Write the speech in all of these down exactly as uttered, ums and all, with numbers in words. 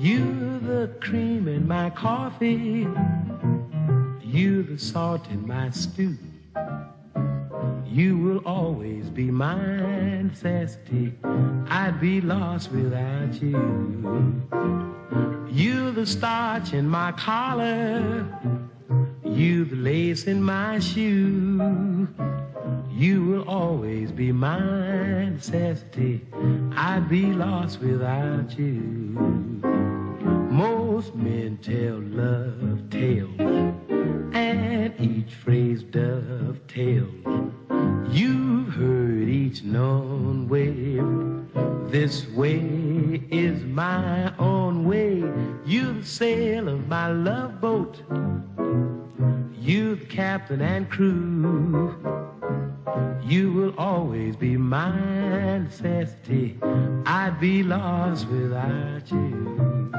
You're the cream in my coffee. You're the salt in my stew. You will always be my necessity. I'd be lost without you. You're the starch in my collar. You're the lace in my shoe. You will always be my necessity. I'd be lost without you. Most men tell love tales, and each phrase dovetails. You've heard each known way. This way is my own way. You're the sail of my love boat. You're the captain and crew. You will always be my necessity. I'd be lost without you.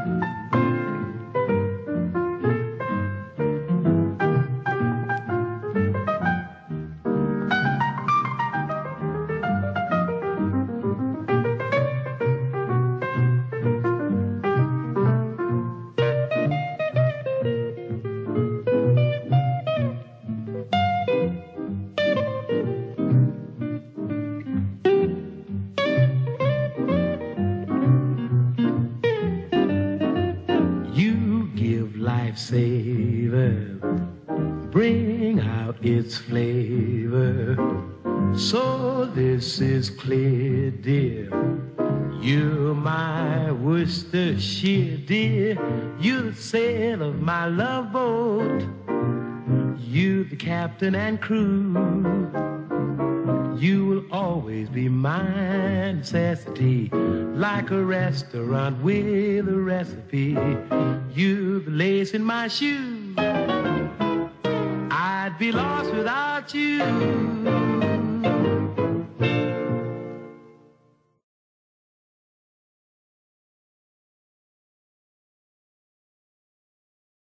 Savor, bring out its flavor. So this is clear, dear. You're my Worcestershire, dear. You're the sail of my love boat. You're the captain and crew. You will always be my necessity, like a restaurant with a recipe. You're the lace in my shoe. I'd be lost without you.